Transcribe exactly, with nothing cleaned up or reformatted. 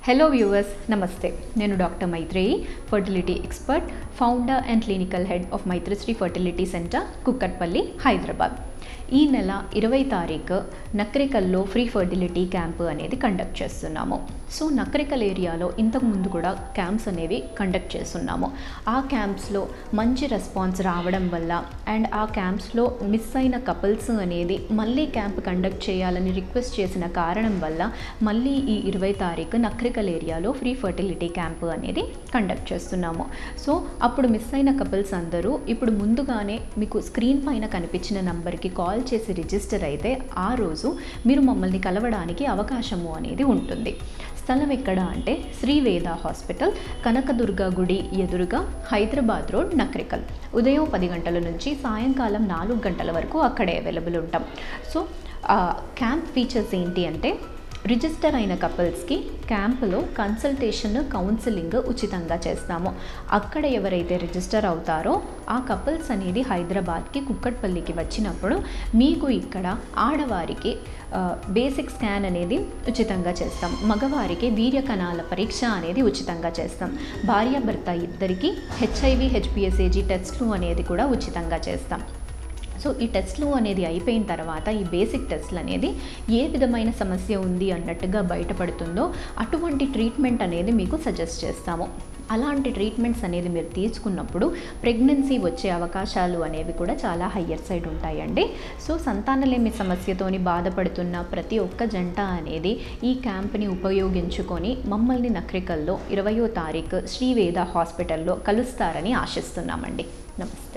Hello viewers, నమస్తే. నేను doctor Maitreyi, fertility expert, founder and clinical head of Maitrishri fertility centre, Kukatpally, Hyderabad. ఈ నెల ఇరవై తారీఖు నకరికల్లో ఫ్రీ ఫర్టిలిటీ క్యాంపు అనేది కండక్ట్ చేస్తున్నాము. సో నకరికల్ ఏరియాలో ఇంతకుముందు కూడా క్యాంప్స్ అనేవి కండక్ట్ చేస్తున్నాము. ఆ క్యాంప్స్లో మంచి రెస్పాన్స్ రావడం వల్ల అండ్ ఆ క్యాంప్స్లో మిస్ అయిన కపుల్స్ అనేది మళ్ళీ క్యాంప్ కండక్ట్ చేయాలని రిక్వెస్ట్ చేసిన కారణం వల్ల మళ్ళీ ఈ ఇరవై తారీఖు నకరికల్ ఏరియాలో ఫ్రీ ఫర్టిలిటీ క్యాంపు అనేది కండక్ట్ చేస్తున్నాము. సో అప్పుడు మిస్ అయిన కపుల్స్ అందరూ ఇప్పుడు ముందుగానే మీకు స్క్రీన్ పైన కనిపించిన నంబర్కి కాల్ చేసి రిజిస్టర్ అయితే ఆ రోజు మీరు మమ్మల్ని కలవడానికి అవకాశము అనేది ఉంటుంది. స్థలం ఎక్కడ అంటే శ్రీ వేద హాస్పిటల్, కనకదుర్గ గుడి ఎదురుగా, హైదరాబాద్ రోడ్, నకరికల్. ఉదయం పది గంటల నుంచి సాయంకాలం నాలుగు గంటల వరకు అక్కడే అవైలబుల్ ఉంటాం. సో క్యాంప్ ఫీచర్స్ ఏంటి అంటే, రిజిస్టర్ అయిన కపుల్స్కి క్యాంపులో కన్సల్టేషన్, కౌన్సిలింగ్ ఉచితంగా చేస్తాము. అక్కడ ఎవరైతే రిజిస్టర్ అవుతారో ఆ కపుల్స్ అనేది హైదరాబాద్కి, కుక్కట్పల్లికి వచ్చినప్పుడు మీకు ఇక్కడ ఆడవారికి బేసిక్ స్కాన్ అనేది ఉచితంగా చేస్తాం. మగవారికి వీర్య కణాల పరీక్ష అనేది ఉచితంగా చేస్తాం. భార్యాభర్త ఇద్దరికి హెచ్ఐవి, హెచ్పిఎస్ఏజీ టెస్ట్లు అనేది కూడా ఉచితంగా చేస్తాం. సో ఈ టెస్ట్లు అనేది అయిపోయిన తర్వాత ఈ బేసిక్ టెస్ట్లు అనేది ఏ విధమైన సమస్య ఉంది అన్నట్టుగా బయటపడుతుందో అటువంటి ట్రీట్మెంట్ అనేది మీకు సజెస్ట్ చేస్తాము. అలాంటి ట్రీట్మెంట్స్ అనేది మీరు తీసుకున్నప్పుడు ప్రెగ్నెన్సీ వచ్చే అవకాశాలు అనేవి కూడా చాలా హయ్యర్ సైడ్ ఉంటాయండి. సో సంతానలేమి సమస్యతోని బాధపడుతున్న ప్రతి ఒక్క జంట అనేది ఈ క్యాంప్ని ఉపయోగించుకొని మమ్మల్ని నకరికల్లో ఇరవయో తారీఖు శ్రీవేద హాస్పిటల్లో కలుస్తారని ఆశిస్తున్నామండి. నమస్తే.